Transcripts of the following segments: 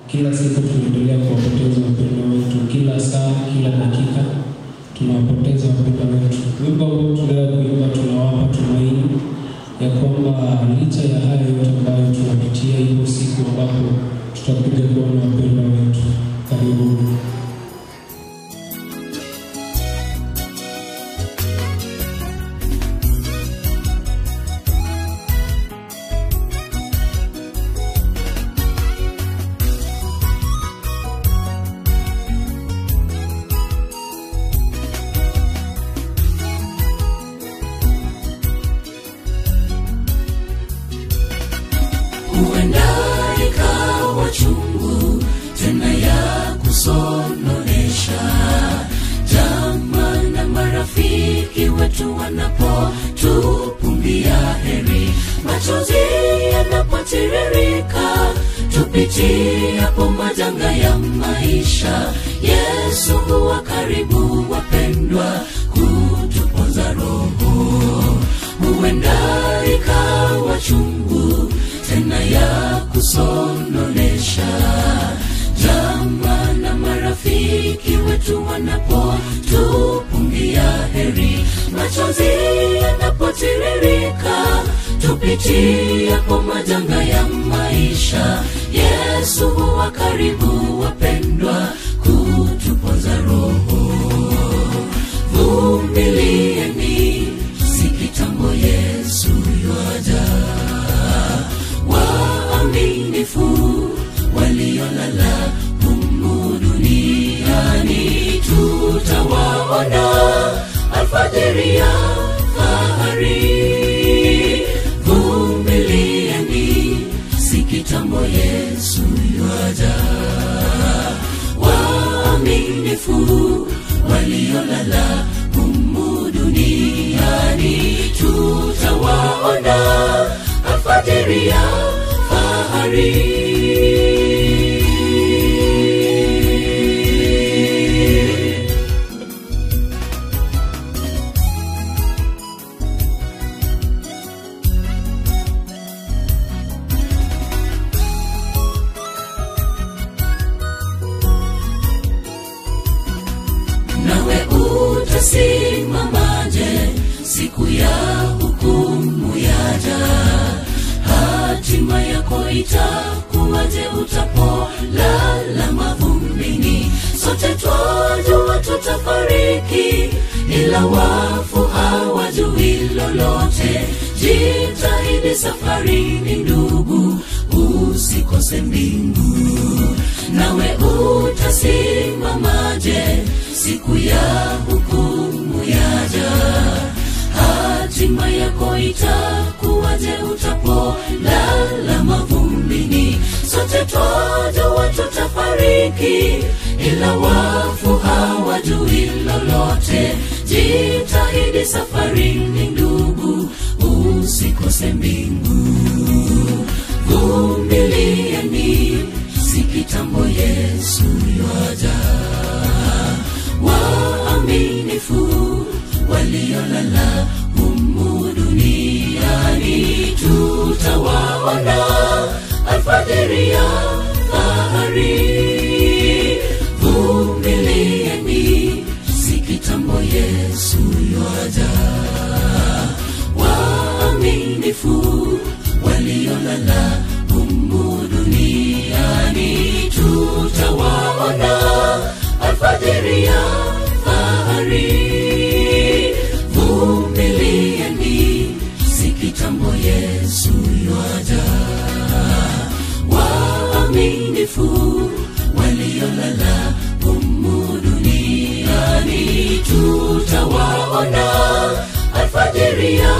Kila siku tunaendelea kuwapoteza wapendwa wetu, kila saa, kila dakika tunawapoteza wapendwa wetu. Wimbo huu tunaoimba tunawapa tumaini ya kwamba licha ya hayo yote ambayo tunapitia, hiyo siku ambapo tutakuja kuona wapendwa wetu. Karibuni. Huenda ikawa chungu tena ya kusononesha, jamaa na marafiki wetu wanapotupumbia heri, machozi yanapotiririka tupitiapo majanga ya maisha, Yesu huwa karibu wapendwa kutupoza roho. Huenda ikawa chungu tena ya kusononesha, jamaa na marafiki wetu wanapotupungia heri, machozi yanapotiririka tupitiapo majanga ya maisha, Yesu huwa karibu wapendwa kutupoza roho. Vumilieni, si kitambo Yesu yuaja. Waaminifu waliolala humu duniani tutawaona alfajiri ya fahari. Vumilieni, si kitambo Yesu yuaja. Waaminifu waliolala humu duniani tutawaona alfajiri ya fahari. Nawe utasimamaje siku ya hukumu yaja? Hatima yako itakuwaje utapolala mavumbini? Sote twajua tutafariki, ila wafu hawajui lolote. Jitahidi safarini ndugu, usikose mbingu. Nawe utasimamaje siku ya hukumu yaja? Hatima yako itakuwaje utapolala mavumbini? Sote twajua tutafariki, ila wafu hawajui lolote. Jitahidi safarini ndugu, usikose mbingu. Vumilieni, si kitambo Yesu yuaja. Waaminifu waliolala humu duniani tutawaona alfajiri ya fahari. Vumilieni, si kitambo Yesu yuaja. Waaminifu waliolala humu duniani tutawaona alfajiri ya fahari. Vumilieni, si kitambo Yesu yuaja. Waaminifu waliolala humu duniani tutawaona alfajiri ya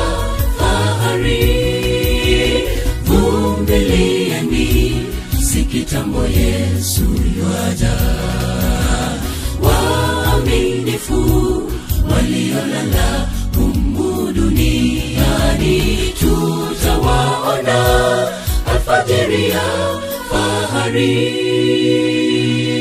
fahari. Vumilieni, si kitambo Yesu yuaja. Waaminifu waliolala humu duniani tutawaona alfajiri ya fahari.